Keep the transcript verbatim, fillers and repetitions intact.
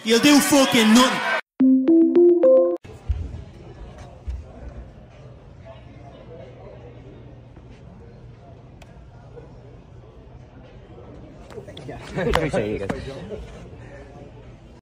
You'll do fucking nothing. Yeah. Appreciate you guys.